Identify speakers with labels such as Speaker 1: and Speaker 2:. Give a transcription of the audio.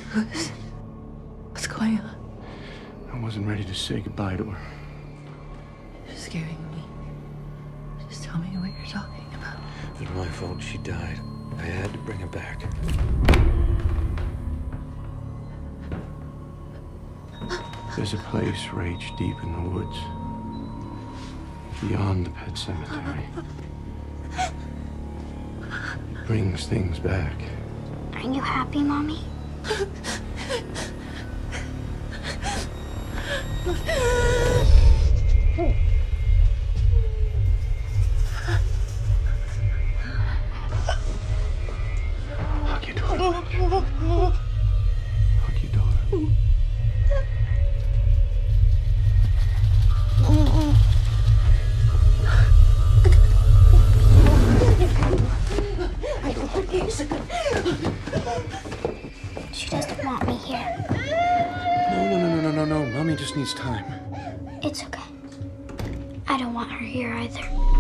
Speaker 1: What's going on?
Speaker 2: I wasn't ready to say goodbye to her.
Speaker 1: You're scaring me. Just tell me what you're talking about.
Speaker 2: It was my fault she died. I had to bring her back. There's a place rage deep in the woods, beyond the pet cemetery. It brings things back.
Speaker 3: Are you happy, Mommy?
Speaker 2: Hug your daughter. Hug your daughter.
Speaker 3: She doesn't want me here.
Speaker 2: No. Mommy just needs time.
Speaker 3: It's okay. I don't want her here either.